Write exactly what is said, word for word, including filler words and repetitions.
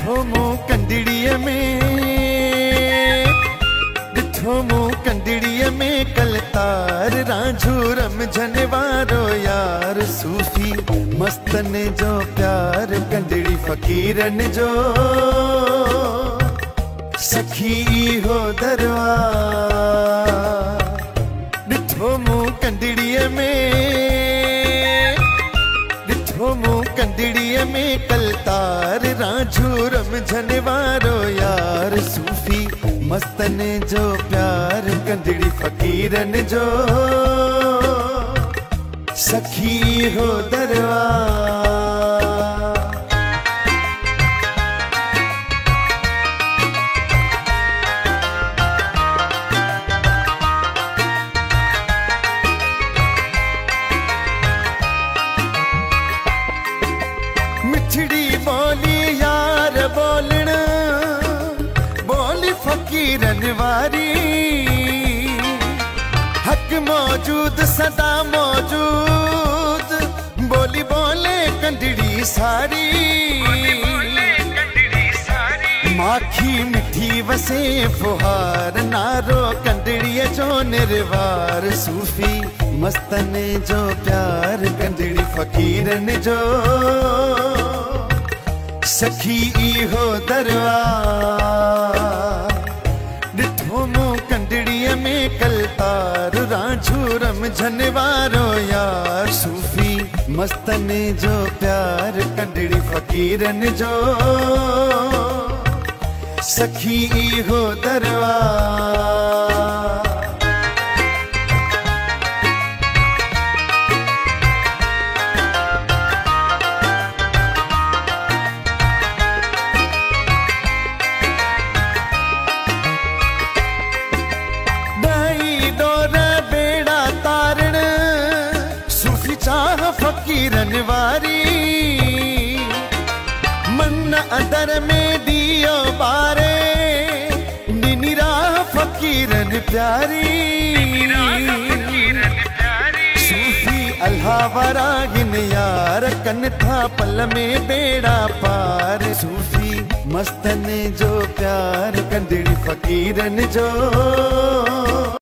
ॾिठो मूं कंदिड़ीअ में ॾिठो मूं कंदिड़ीअ में कलतार रांझू रमझन वारो यार सूफ़ी मस्तन जो प्यार कंदिड़ी फ़कीरन जो सखी हो दरबार। ॾिठो मूं कंदिड़ीअ में ॾिठो मूं कंदिड़ीअ में कलतार रांझू रमझन वारो यार सूफ़ी मस्तन जो प्यार कंदिड़ी फ़कीरन जो सखी हो दरबार। मिठड़ी बोली यार बोलण बोली फ़कीरन वारी हक मौजूद सदा मौजूद बोली बोले कंदिड़ी सारी माखी मिठी वसे फुहार नारो कंदिड़ीअ जो निर्वार सूफ़ी मस्तन जो प्यार कंदिड़ी फ़कीरन जो सखी हो दरबार। ॾिठो मूं कंदिड़ीअ में कलतार रांझू रमझन वारो यार सूफ़ी मस्तन जो प्यार कंदिड़ी फ़कीरन जो सखी हो दरबार। चाह फ़कीरन वारी मन अंदर में दियो बारे ॾिनी राह फ़कीरन प्यारी सूफ़ी अल्लाह वारा गिन यार कन था पल में बेड़ा पार सूफ़ी मस्तन जो प्यार कंदिड़ी फ़कीरन जो